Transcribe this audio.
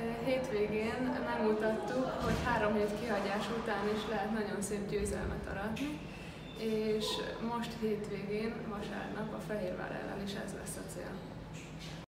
Hétvégén megmutattuk, hogy 3 hét kihagyás után is lehet nagyon szép győzelmet aratni, és most hétvégén, vasárnap a Fehérvár ellen is ez lesz a cél.